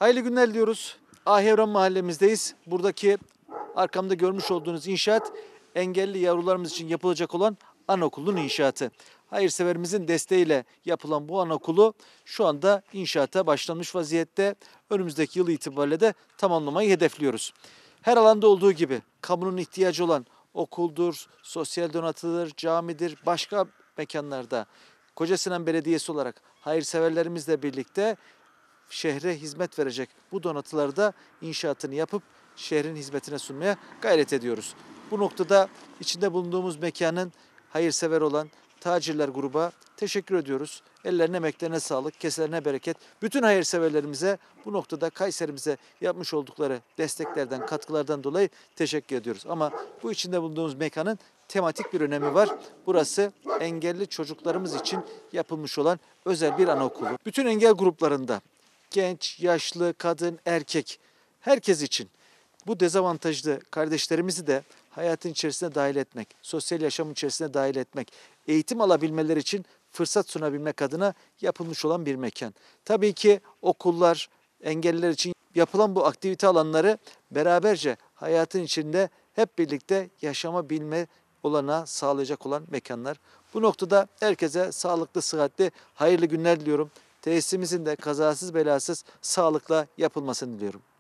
Hayırlı günler diliyoruz. Ahevran mahallemizdeyiz. Buradaki arkamda görmüş olduğunuz inşaat engelli yavrularımız için yapılacak olan anaokulunun inşaatı. Hayırseverimizin desteğiyle yapılan bu anaokulu şu anda inşaata başlanmış vaziyette. Önümüzdeki yıl itibariyle de tamamlamayı hedefliyoruz. Her alanda olduğu gibi kamunun ihtiyacı olan okuldur, sosyal donatıdır, camidir, başka mekanlarda Kocasinan Belediyesi olarak hayırseverlerimizle birlikte şehre hizmet verecek bu donatıları da inşaatını yapıp şehrin hizmetine sunmaya gayret ediyoruz. Bu noktada içinde bulunduğumuz mekanın hayırsever olan tacirler gruba teşekkür ediyoruz. Ellerine emeklerine sağlık, keselerine bereket. Bütün hayırseverlerimize bu noktada Kayserimize yapmış oldukları desteklerden, katkılardan dolayı teşekkür ediyoruz. Ama bu içinde bulunduğumuz mekanın tematik bir önemi var. Burası engelli çocuklarımız için yapılmış olan özel bir anaokulu. Bütün engel gruplarında genç, yaşlı, kadın, erkek herkes için bu dezavantajlı kardeşlerimizi de hayatın içerisine dahil etmek, sosyal yaşamın içerisine dahil etmek, eğitim alabilmeleri için fırsat sunabilmek adına yapılmış olan bir mekan. Tabii ki okullar, engelliler için yapılan bu aktivite alanları beraberce hayatın içinde hep birlikte yaşamabilme olanağı sağlayacak olan mekanlar. Bu noktada herkese sağlıklı, sıhhatli, hayırlı günler diliyorum. Tesisimizin de kazasız belasız sağlıkla yapılmasını diliyorum.